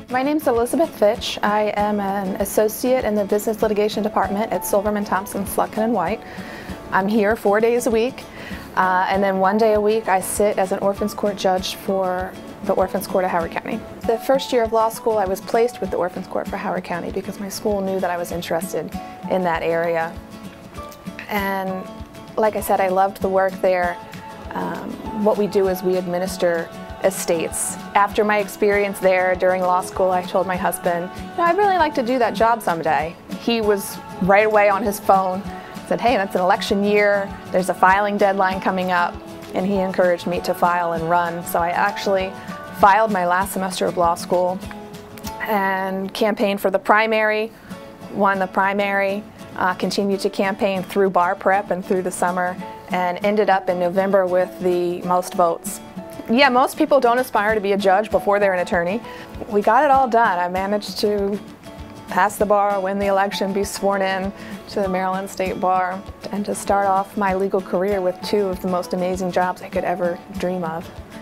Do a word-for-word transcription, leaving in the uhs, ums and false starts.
My name is Elizabeth Fitch. I am an associate in the Business Litigation Department at Silverman Thompson Slutkin and White. I'm here four days a week, uh, and then one day a week I sit as an Orphans Court judge for the Orphans Court of Howard County. The first year of law school I was placed with the Orphans Court for Howard County because my school knew that I was interested in that area. And like I said, I loved the work there. Um, what we do is we administer estates. After my experience there during law school, I told my husband, you know, I'd really like to do that job someday. He was right away on his phone, said, hey, that's an election year, there's a filing deadline coming up, and he encouraged me to file and run. So I actually filed my last semester of law school and campaigned for the primary, won the primary, uh, continued to campaign through bar prep and through the summer, and ended up in November with the most votes. Yeah, most people don't aspire to be a judge before they're an attorney. We got it all done. I managed to pass the bar, win the election, be sworn in to the Maryland State Bar, and to start off my legal career with two of the most amazing jobs I could ever dream of.